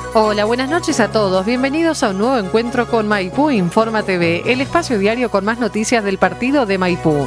Hola, buenas noches a todos. Bienvenidos a un nuevo encuentro con Maipú Informa TV, el espacio diario con más noticias del partido de Maipú.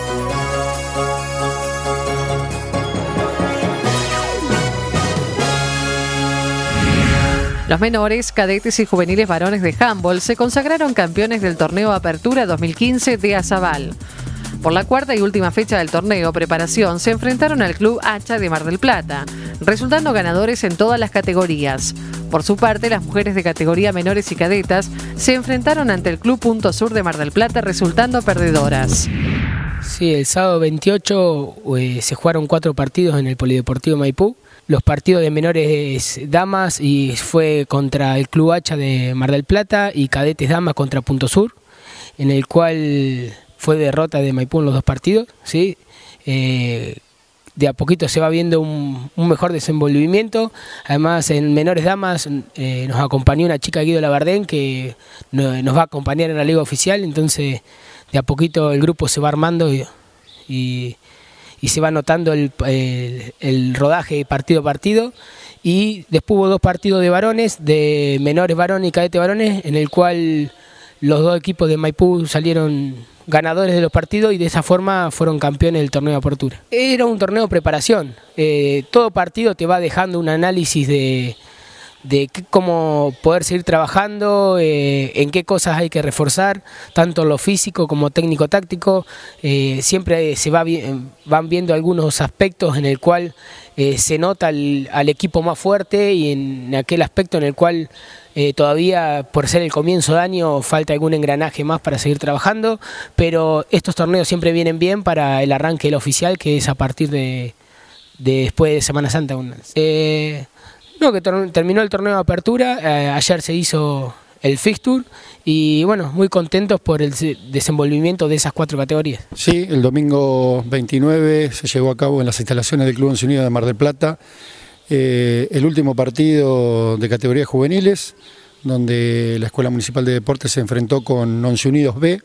Los menores, cadetes y juveniles varones de handball se consagraron campeones del torneo Apertura 2015 de Azabal. Por la cuarta y última fecha del torneo Preparación se enfrentaron al Club Hacha de Mar del Plata, resultando ganadores en todas las categorías. Por su parte, las mujeres de categoría menores y cadetas se enfrentaron ante el Club Punto Sur de Mar del Plata, resultando perdedoras. Sí, el sábado 28 se jugaron 4 partidos en el Polideportivo Maipú. Los partidos de menores damas y fue contra el Club Hacha de Mar del Plata y cadetes damas contra Punto Sur, en el cual fue derrota de Maipú en los 2 partidos, ¿sí? De a poquito se va viendo un mejor desenvolvimiento. Además, en menores damas nos acompañó una chica, Guido Labardén, que nos va a acompañar en la liga oficial. Entonces, de a poquito el grupo se va armando y se va notando el rodaje partido a partido. Y después hubo 2 partidos de varones, de menores varones y cadete varones, en el cual los 2 equipos de Maipú salieron ganadores de los partidos y de esa forma fueron campeones del torneo de apertura. Era un torneo de preparación. Todo partido te va dejando un análisis de cómo poder seguir trabajando, en qué cosas hay que reforzar, tanto lo físico como técnico-táctico. Siempre van viendo algunos aspectos en el cual se nota al equipo más fuerte y en aquel aspecto en el cual todavía, por ser el comienzo de año, falta algún engranaje más para seguir trabajando, pero estos torneos siempre vienen bien para el arranque del oficial, que es a partir de después de Semana Santa. No, que terminó el torneo de apertura, ayer se hizo el fixture y bueno, muy contentos por el desenvolvimiento de esas 4 categorías. Sí, el domingo 29 se llevó a cabo en las instalaciones del Club Once Unidos de Mar del Plata el último partido de categorías juveniles, donde la Escuela Municipal de Deportes se enfrentó con Once Unidos B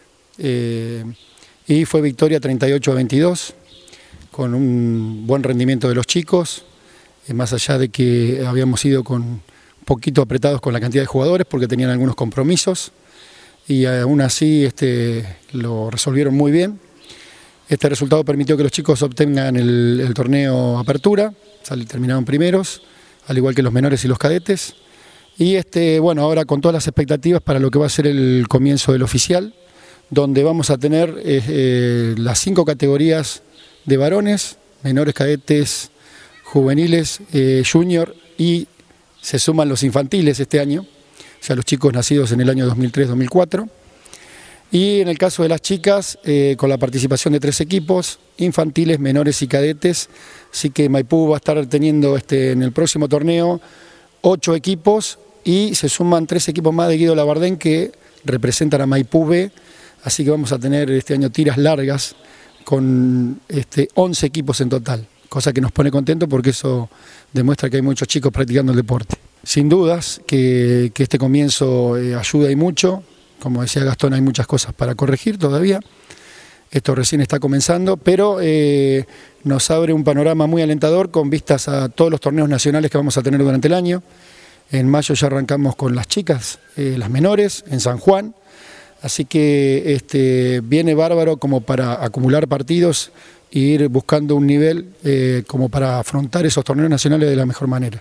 y fue victoria 38-22 con un buen rendimiento de los chicos. Más allá de que habíamos ido un poquito apretados con la cantidad de jugadores porque tenían algunos compromisos y aún así lo resolvieron muy bien. Este resultado permitió que los chicos obtengan el torneo Apertura, terminaron primeros, al igual que los menores y los cadetes. Y bueno, ahora con todas las expectativas para lo que va a ser el comienzo del oficial, donde vamos a tener las 5 categorías de varones, menores, cadetes, juveniles, junior y se suman los infantiles este año, o sea, los chicos nacidos en el año 2003-2004. Y en el caso de las chicas, con la participación de 3 equipos, infantiles, menores y cadetes, así que Maipú va a estar teniendo en el próximo torneo 8 equipos y se suman 3 equipos más de Guido Labardén que representan a Maipú B, así que vamos a tener este año tiras largas con 11 equipos en total, cosa que nos pone contentos porque eso demuestra que hay muchos chicos practicando el deporte. Sin dudas que este comienzo ayuda y mucho. Como decía Gastón, hay muchas cosas para corregir todavía. Esto recién está comenzando, pero nos abre un panorama muy alentador con vistas a todos los torneos nacionales que vamos a tener durante el año. En mayo ya arrancamos con las chicas, las menores, en San Juan. Así que viene bárbaro como para acumular partidos e ir buscando un nivel como para afrontar esos torneos nacionales de la mejor manera.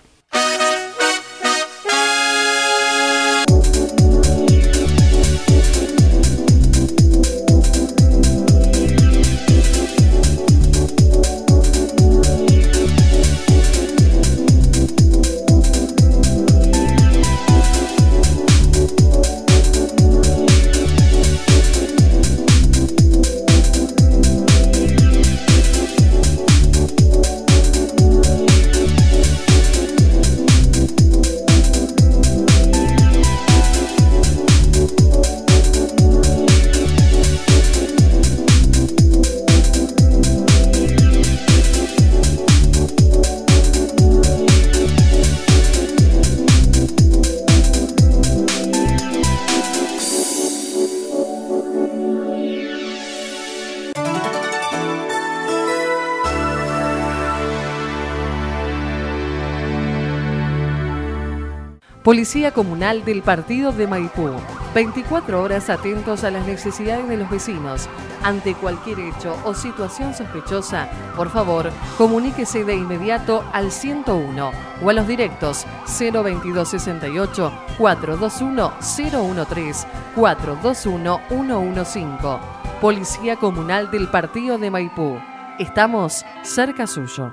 Policía Comunal del Partido de Maipú. 24 horas atentos a las necesidades de los vecinos. Ante cualquier hecho o situación sospechosa, por favor, comuníquese de inmediato al 101 o a los directos 02268 421 013 421 115. Policía Comunal del Partido de Maipú. Estamos cerca suyo.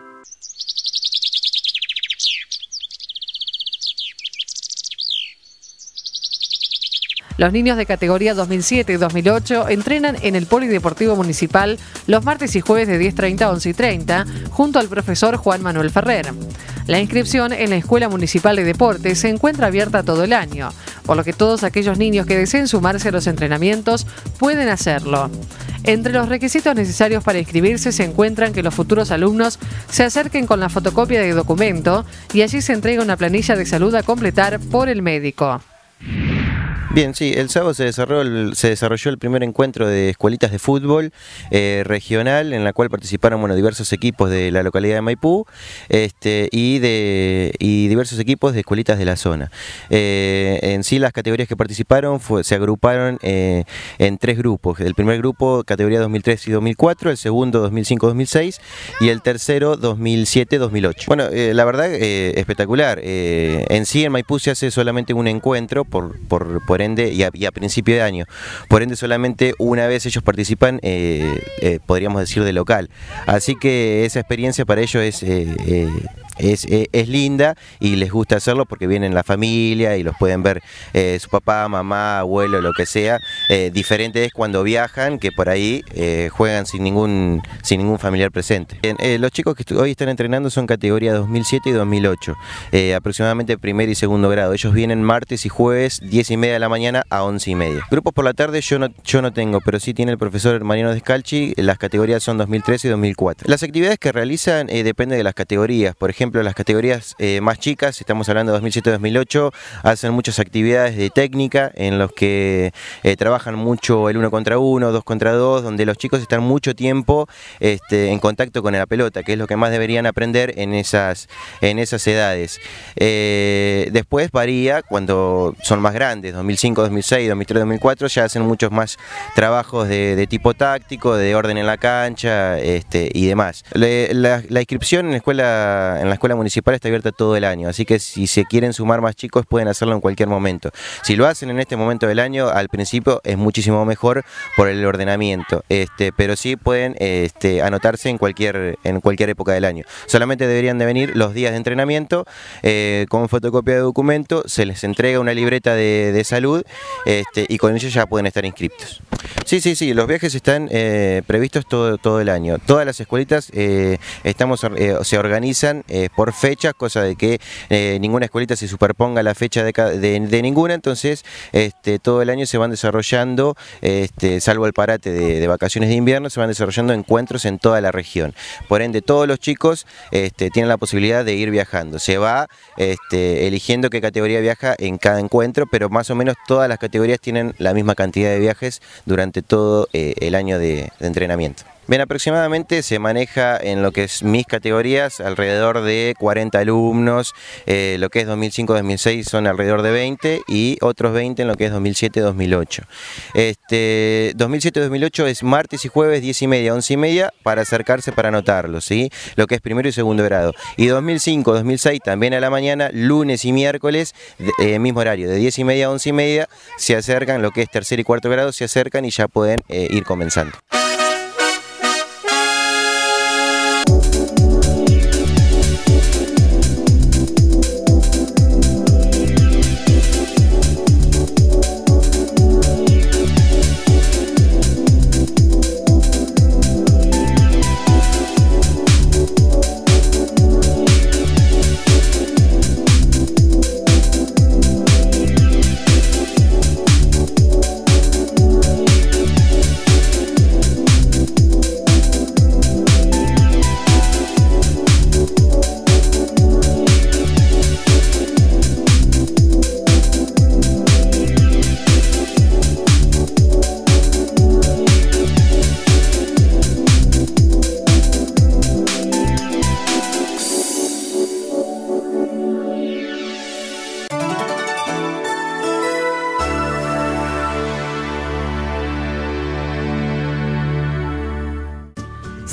Los niños de categoría 2007 y 2008 entrenan en el Polideportivo Municipal los martes y jueves de 10:30 a 11:30 junto al profesor Juan Manuel Ferrer. La inscripción en la Escuela Municipal de Deportes se encuentra abierta todo el año, por lo que todos aquellos niños que deseen sumarse a los entrenamientos pueden hacerlo. Entre los requisitos necesarios para inscribirse se encuentran que los futuros alumnos se acerquen con la fotocopia de documento y allí se entrega una planilla de salud a completar por el médico. Bien, sí, el sábado se desarrolló el primer encuentro de escuelitas de fútbol regional, en la cual participaron diversos equipos de la localidad de Maipú y diversos equipos de escuelitas de la zona. En sí, las categorías que participaron se agruparon en 3 grupos. El primer grupo, categoría 2003 y 2004, el segundo 2005-2006 y el tercero 2007-2008. Bueno, la verdad, espectacular. En sí, en Maipú se hace solamente un encuentro por ende y a principio de año. Por ende, solamente una vez ellos participan, podríamos decir, de local. Así que esa experiencia para ellos es linda y les gusta hacerlo porque vienen la familia y los pueden ver su papá, mamá, abuelo, lo que sea. Diferente es cuando viajan, que por ahí juegan sin ningún familiar presente. Los chicos que hoy están entrenando son categoría 2007 y 2008, aproximadamente primer y segundo grado. Ellos vienen martes y jueves 10:30 de la mañana a 11:30. Grupos por la tarde yo no tengo, pero sí tiene el profesor Mariano Descalchi. Las categorías son 2003 y 2004. Las actividades que realizan dependen de las categorías. Por ejemplo, las categorías más chicas, estamos hablando de 2007-2008, hacen muchas actividades de técnica en los que trabajan mucho el 1 contra 1, 2 contra 2, donde los chicos están mucho tiempo en contacto con la pelota, que es lo que más deberían aprender en esas edades. Después varía cuando son más grandes, 2005, 2006, 2003, 2004, ya hacen muchos más trabajos de tipo táctico, de orden en la cancha y demás. La inscripción en la escuela municipal está abierta todo el año, así que si se quieren sumar más chicos pueden hacerlo en cualquier momento. Si lo hacen en este momento del año, al principio es muchísimo mejor por el ordenamiento, pero sí pueden anotarse en cualquier época del año. Solamente deberían de venir los días de entrenamiento con fotocopia de documento, se les entrega una libreta de salud y con ellos ya pueden estar inscriptos. Sí, los viajes están previstos todo el año. Todas las escuelitas se organizan por fechas, cosa de que ninguna escuelita se superponga la fecha de ninguna, entonces todo el año se van desarrollando, salvo el parate de vacaciones de invierno, se van desarrollando encuentros en toda la región. Por ende, todos los chicos tienen la posibilidad de ir viajando. Se va eligiendo qué categoría viaja en cada encuentro, pero más o menos todas las categorías tienen la misma cantidad de viajes durante todo el año de entrenamiento. Bien, aproximadamente se maneja en lo que es mis categorías alrededor de 40 alumnos, lo que es 2005-2006 son alrededor de 20 y otros 20 en lo que es 2007-2008. 2007-2008 es martes y jueves 10:30 a 11:30 para acercarse para anotarlo, ¿sí? Lo que es primero y segundo grado. Y 2005-2006 también a la mañana, lunes y miércoles, mismo horario, de 10:30 a 11:30 se acercan, lo que es tercer y cuarto grado se acercan y ya pueden ir comenzando.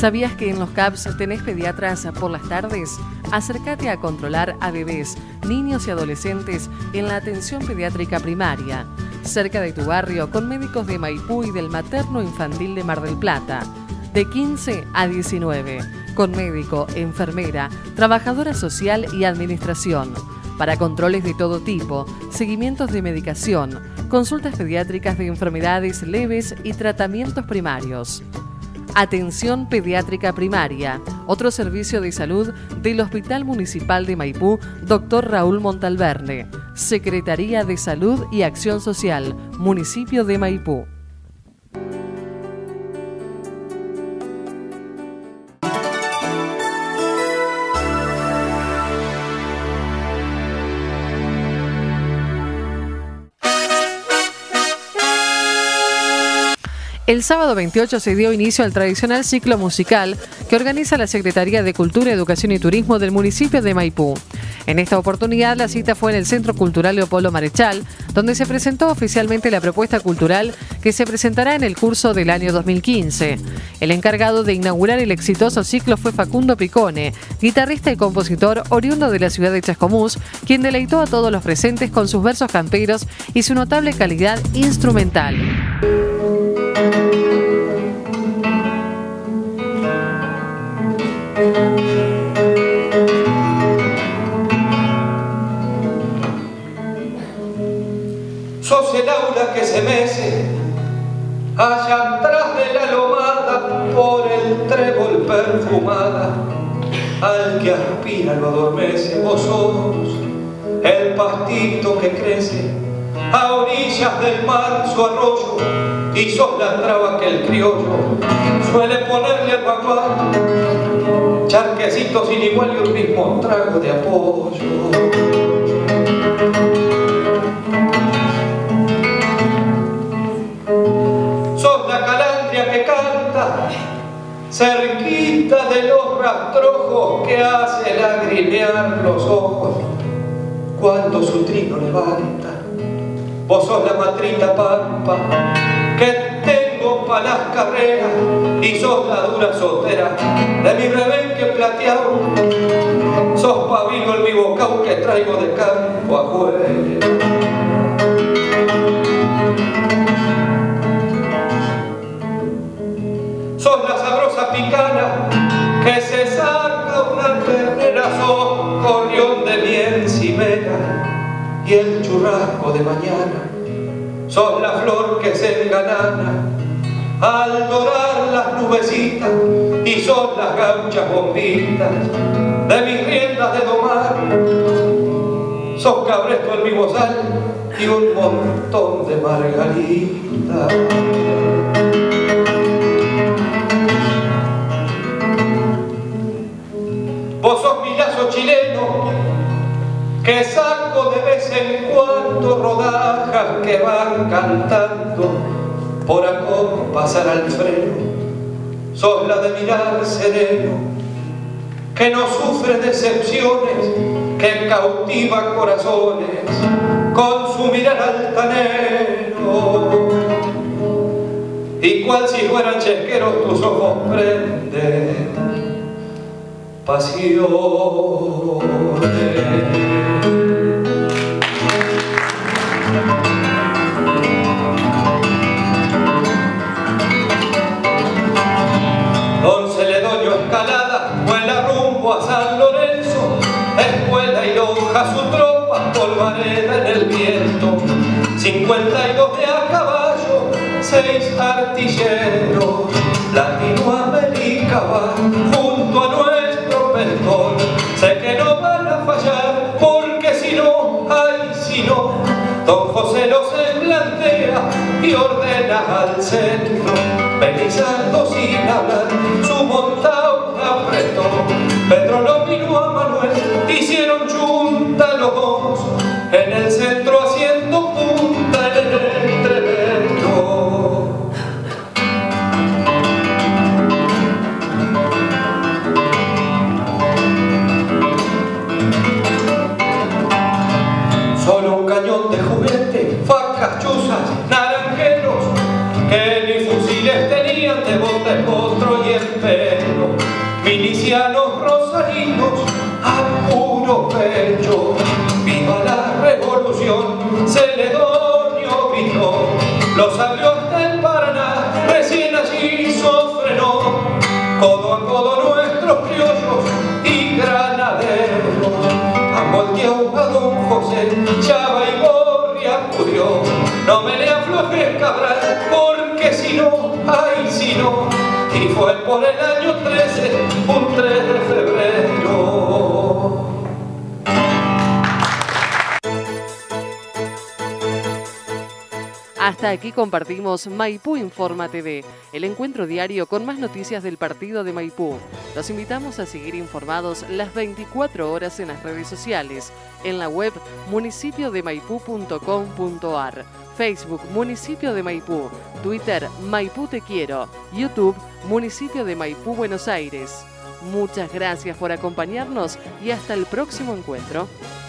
¿Sabías que en los CAPS tenés pediatras por las tardes? Acércate a controlar a bebés, niños y adolescentes en la atención pediátrica primaria, cerca de tu barrio, con médicos de Maipú y del Materno Infantil de Mar del Plata, de 15 a 19, con médico, enfermera, trabajadora social y administración, para controles de todo tipo, seguimientos de medicación, consultas pediátricas de enfermedades leves y tratamientos primarios. Atención pediátrica primaria, otro servicio de salud del Hospital Municipal de Maipú, Dr. Raúl Montalverne, Secretaría de Salud y Acción Social, Municipio de Maipú. El sábado 28 se dio inicio al tradicional ciclo musical que organiza la Secretaría de Cultura, Educación y Turismo del municipio de Maipú. En esta oportunidad la cita fue en el Centro Cultural Leopoldo Marechal, donde se presentó oficialmente la propuesta cultural que se presentará en el curso del año 2015. El encargado de inaugurar el exitoso ciclo fue Facundo Picone, guitarrista y compositor oriundo de la ciudad de Chascomús, quien deleitó a todos los presentes con sus versos camperos y su notable calidad instrumental. Sos el aura que se mece allá atrás de la lomada por el trébol perfumada, al que aspira lo adormece. Vos sos el pastito que crece a orillas del mar su arroyo, y sos la traba que el criollo suele ponerle al bagual, charquecito sin igual y un mismo trago de apoyo. Sos la calandria que canta cerquita de los rastrojos, que hace lagrimear los ojos cuando su trino levanta. Vos sos la matrita pampa que tengo pa' las carreras, y sos la dura sotera de mi rebenque plateado. Sos pabilo el mi bocao que traigo de campo afuera. Sos la sabrosa picana que se saca una ternera. Sos corrión de miel cimera y el churrasco de mañana. Sos la flor que se engalana al dorar las nubecitas, y sos las gauchas bombitas de mis riendas de domar. Sos cabresto el mi bozal y un montón de margaritas. Vos sos mi lazo chileno que saco de vez en cuando rodajas que van cantando por acompasar al freno. Sos la de mirar sereno que no sufre decepciones, que cautiva corazones con su mirar altanero. Y cual si fueran chesqueros tus ojos prenden pasiones. Don Celedonio Escalada vuela rumbo a San Lorenzo, escuela y lonja su tropa, polvareda en el viento. 52 de a caballo, 6 artilleros, Latinoamérica va junto a nuestro pelotón. Sé que no van a fallar, porque si no, ay si no, don José los plantea y ordena al centro, penizando sin hablar, su montao apretó. Pedro lo miró a Manuel, hicieron junta los dos, en el centro haciendo punta en el entrevento. Solo un cañón de juguete, facas, chuzas, naranjeros, que ni fusiles tenían de bota, potro y espero. han volteado a don José, Chava y Gorria pudrió. No me le aflojes, Cabral, porque si no, ay si no. Y fue por el año 13, un 3 de febrero. Hasta aquí compartimos Maipú Informa TV, el encuentro diario con más noticias del partido de Maipú. Los invitamos a seguir informados las 24 horas en las redes sociales, en la web municipiodemaipú.com.ar, Facebook Municipio de Maipú, Twitter Maipú Te Quiero, YouTube Municipio de Maipú Buenos Aires. Muchas gracias por acompañarnos y hasta el próximo encuentro.